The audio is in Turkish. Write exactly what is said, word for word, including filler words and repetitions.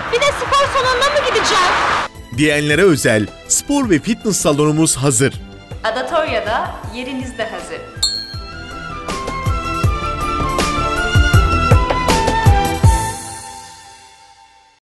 Bir de spor salonuna mı gideceğim? Diyenlere özel spor ve fitness salonumuz hazır. Adatorya'da yeriniz de hazır.